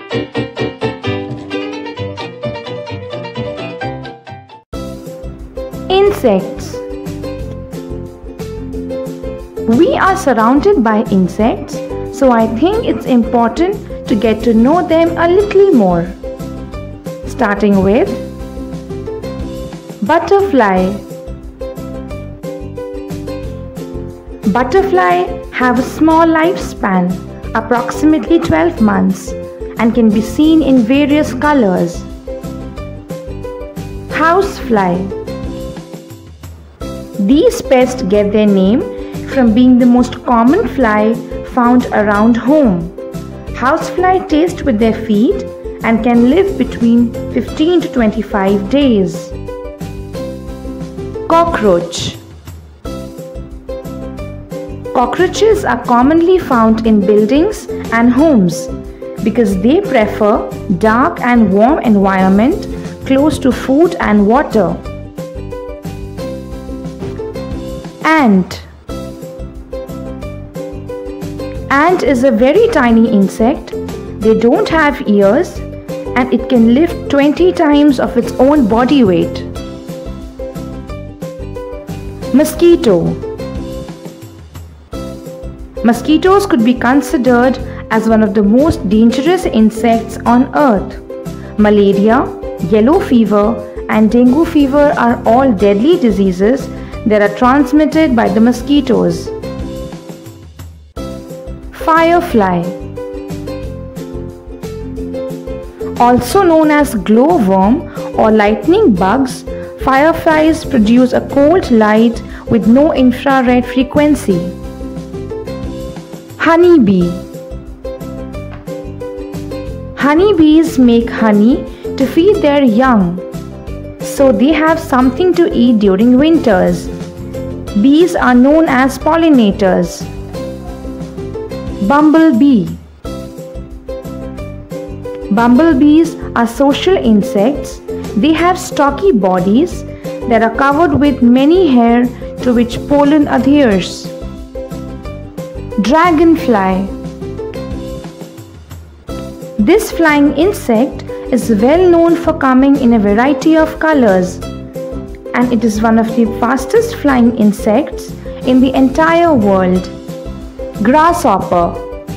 Insects. We are surrounded by insects, so I think it's important to get to know them a little more. Starting with butterfly. Butterfly have a small lifespan, approximately 12 months, and can be seen in various colors. Housefly. These pests get their name from being the most common fly found around home. Housefly taste with their feet and can live between 15 to 25 days. Cockroach. Cockroaches are commonly found in buildings and homes because they prefer dark and warm environment close to food and water. Ant. Ant is a very tiny insect. They don't have ears and it can lift 20 times of its own body weight. Mosquito. Mosquitoes could be considered as one of the most dangerous insects on earth. Malaria, yellow fever, and dengue fever are all deadly diseases that are transmitted by the mosquitoes. Firefly. Also known as glowworm or lightning bugs, fireflies produce a cold light with no infrared frequency. Honeybee. Honeybees make honey to feed their young, so they have something to eat during winters. Bees are known as pollinators. Bumblebee. Bumblebees are social insects. They have stocky bodies that are covered with many hair to which pollen adheres. Dragonfly. This flying insect is well known for coming in a variety of colors, and it is one of the fastest flying insects in the entire world. Grasshopper.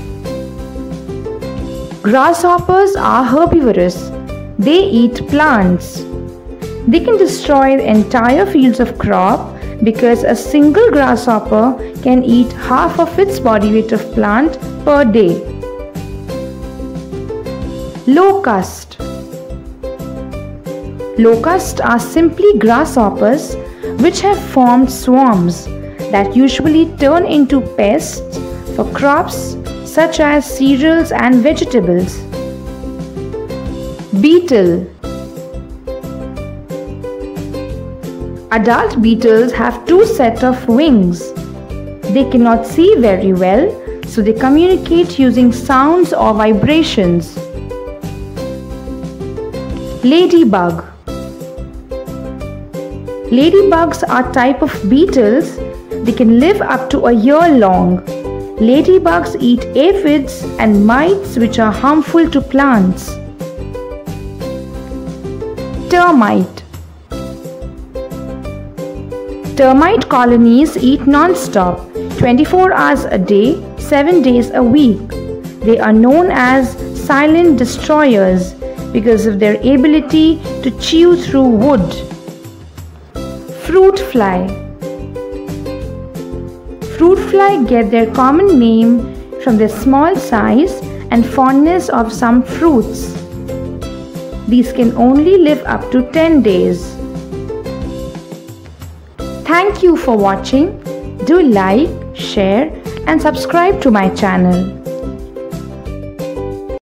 Grasshoppers are herbivorous. They eat plants. They can destroy entire fields of crop because a single grasshopper can eat half of its body weight of plant per day. Locust. Locusts are simply grasshoppers which have formed swarms that usually turn into pests for crops such as cereals and vegetables. Beetle. Adult beetles have two sets of wings. They cannot see very well, so they communicate using sounds or vibrations. Ladybug. Ladybugs are a type of beetles. They can live up to a year long. Ladybugs eat aphids and mites which are harmful to plants. Termite. Termite colonies eat non-stop, 24 hours a day, 7 days a week. They are known as silent destroyers because of their ability to chew through wood. Fruit fly. Fruit fly get their common name from their small size and fondness of some fruits. These can only live up to 10 days. Thank you for watching. Do like, share and subscribe to my channel.